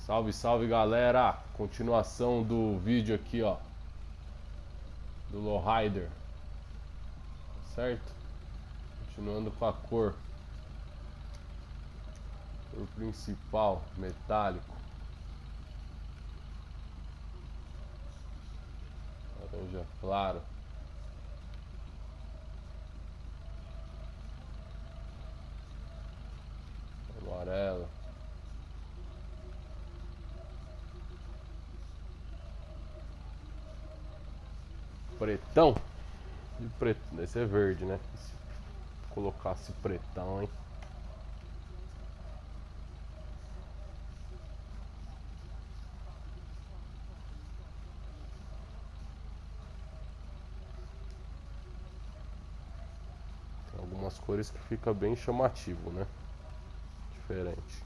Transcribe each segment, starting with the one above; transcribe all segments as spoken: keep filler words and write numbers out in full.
Salve, salve galera! Continuação do vídeo aqui, ó, do Lowrider, certo? Continuando com a cor, cor principal, metálico, laranja claro, amarelo, pretão. E preto, esse é verde, né? Se colocasse pretão, hein? Tem algumas cores que fica bem chamativo, né? Diferente.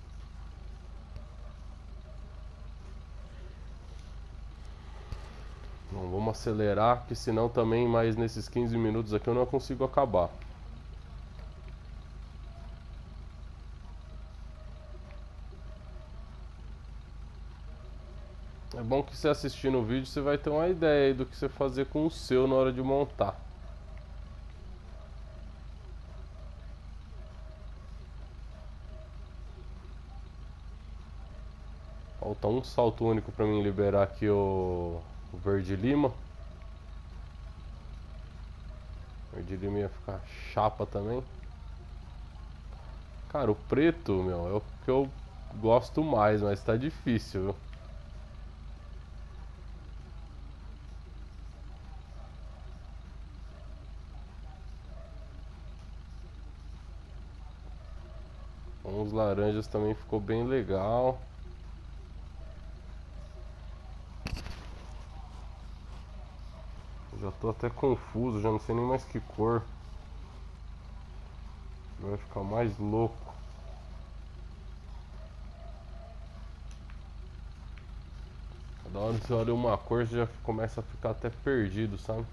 Não vamos acelerar, que senão também mais nesses quinze minutos aqui eu não consigo acabar. É bom que você assistindo o vídeo você vai ter uma ideia aí do que você fazer com o seu na hora de montar. Falta um salto único para mim liberar aqui o, o verde lima. O verde lima ia ficar chapa também. Cara, o preto, meu, é o que eu gosto mais, mas tá difícil, viu? Com os laranjas também ficou bem legal. Já tô até confuso, já não sei nem mais que cor. Vai ficar mais louco. Cada hora que você olha uma cor, você já começa a ficar até perdido, sabe?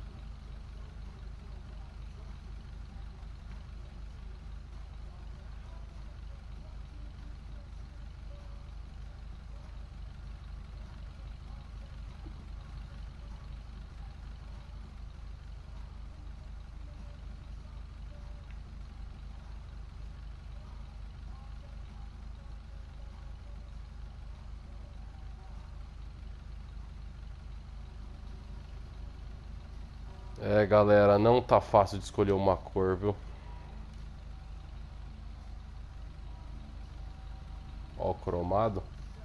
É, galera, não tá fácil de escolher uma cor, viu? Ó, o cromado.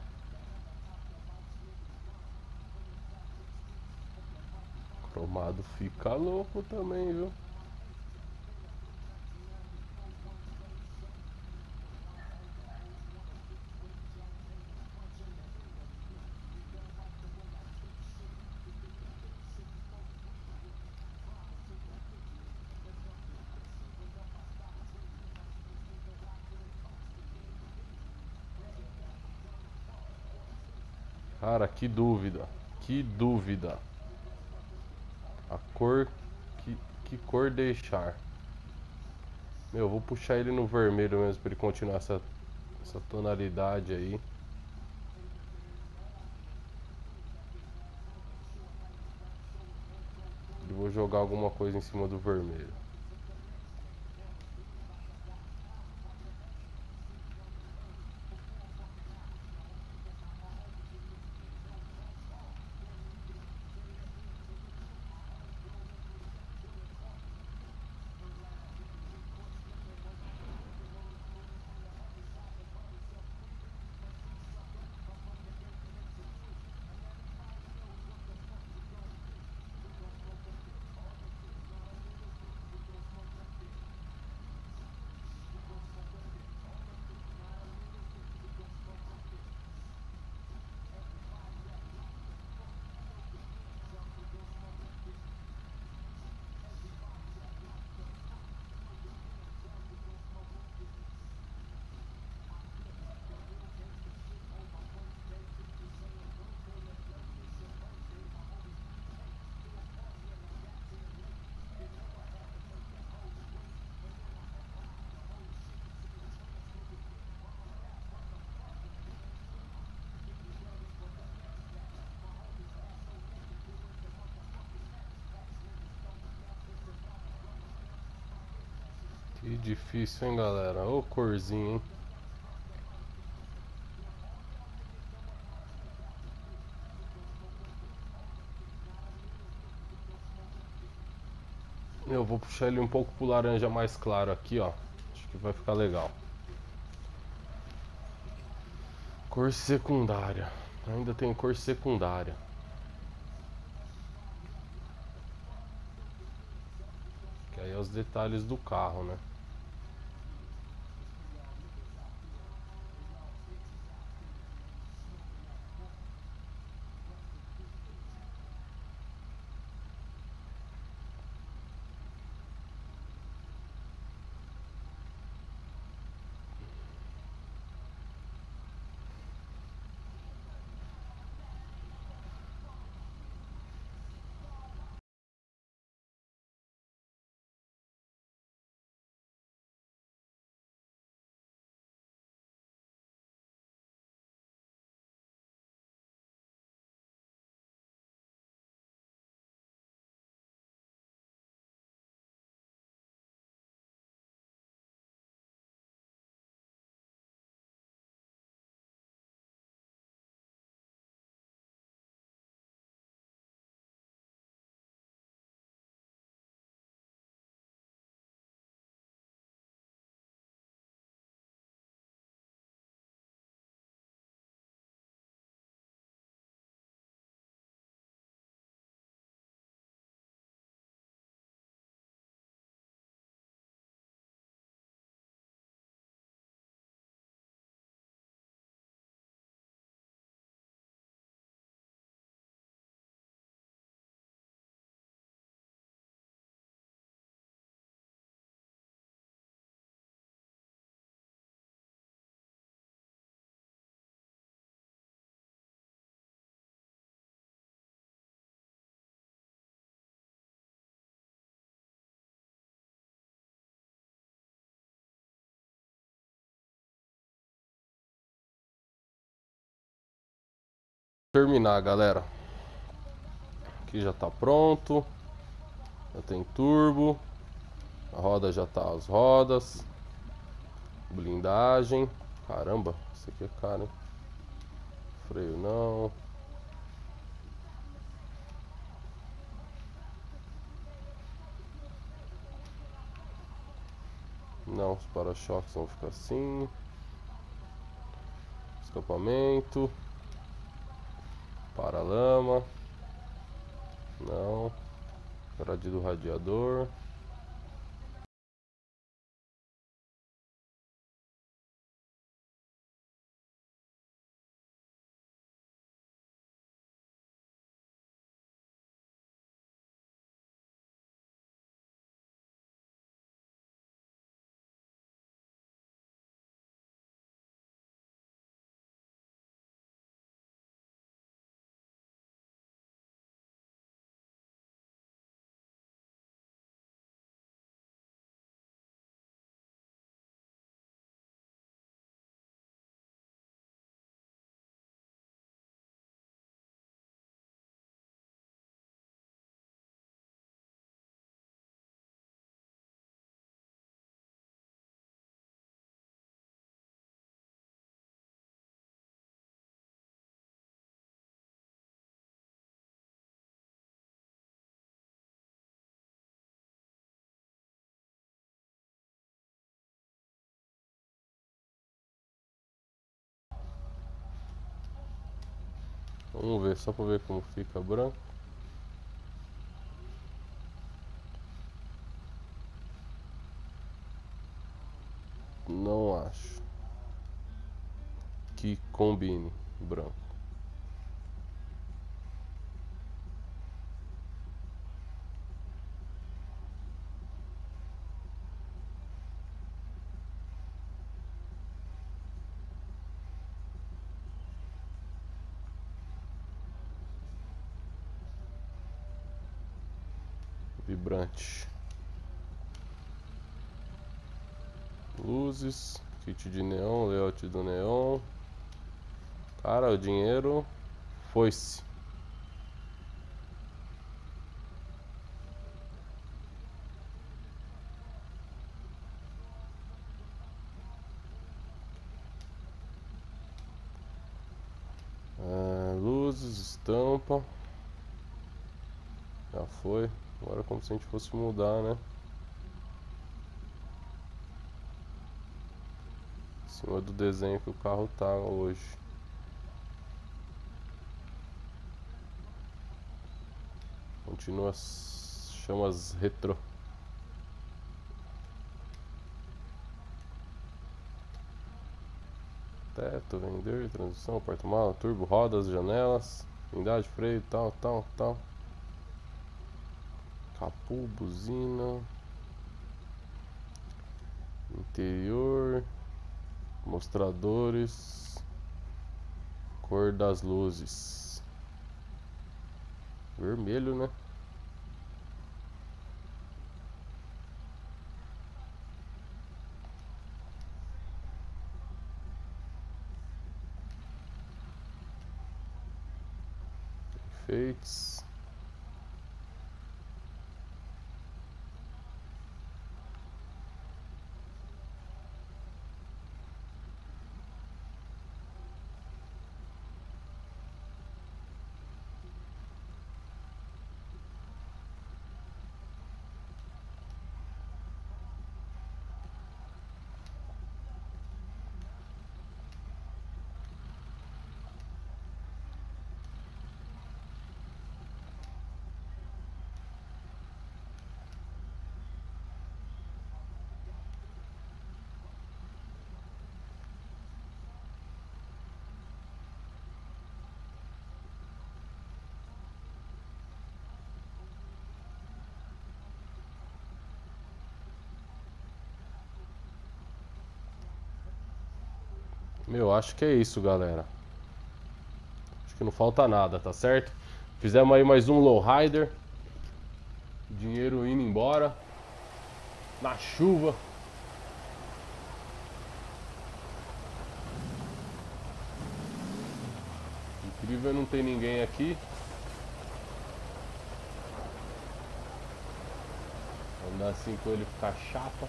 Cromado fica louco também, viu? Cara, que dúvida. Que dúvida. A cor. Que, que cor deixar? Meu, eu vou puxar ele no vermelho mesmo pra ele continuar essa, essa tonalidade aí. E vou jogar alguma coisa em cima do vermelho. Que difícil, hein, galera? Ô, corzinho, hein? Eu vou puxar ele um pouco pro laranja mais claro aqui, ó. Acho que vai ficar legal. Cor secundária. Ainda tem cor secundária. Que aí é os detalhes do carro, né? Terminar, galera. Aqui já tá pronto. Já tem turbo. A roda já tá as rodas. Blindagem. Caramba, isso aqui é caro, hein? Freio não. Não, os para-choques vão ficar assim. Escapamento. Para-lama. Não. Grade do radiador. Vamos ver, só pra ver como fica branco. Não acho que combine branco. Vibrante. Luzes, kit de neon, layout do neon. Cara, o dinheiro foi-se. tampa. Já foi. Agora como se a gente fosse mudar, né? Em cima do desenho que o carro tá hoje. Continua as chamas retrô. Teto, vender, transmissão, porta-mala, turbo, rodas, janelas, blindagem, freio, tal, tal, tal. Capô, buzina. Interior. Mostradores. Cor das luzes. Vermelho, né? Enfeites. Meu, acho que é isso, galera. Acho que não falta nada, tá certo? Fizemos aí mais um lowrider. Dinheiro indo embora. Na chuva. Incrível, não tem ninguém aqui. Andar assim com ele ficar chapa.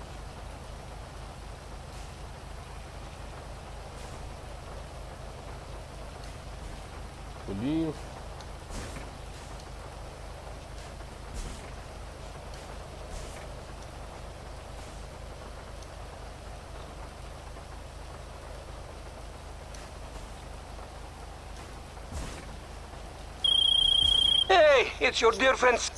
Pulinho. Hey, it's your dear friends.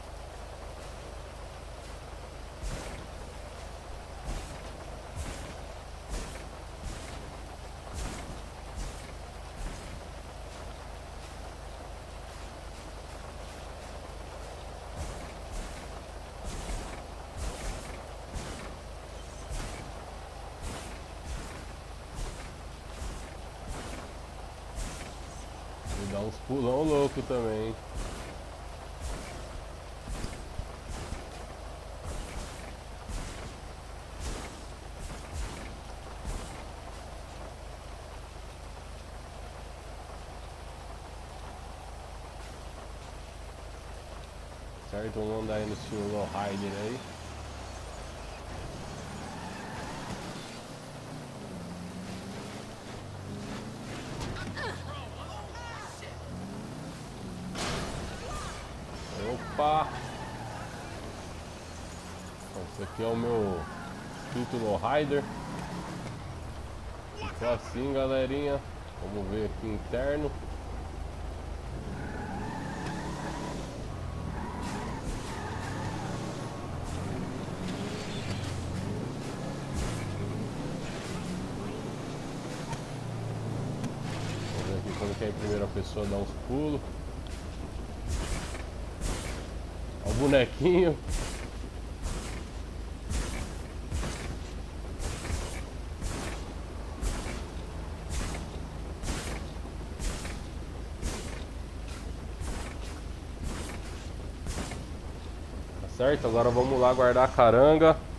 E dá uns pulão louco também. Certo, vamos andar aí no estilo lowrider aí. Opa! Esse aqui é o meu instinto lowrider. Ficou assim, galerinha. Vamos ver aqui interno. Vamos ver aqui como que é em primeira pessoa, dá uns pulos. Olha o bonequinho. Certo, agora vamos lá guardar a caranga.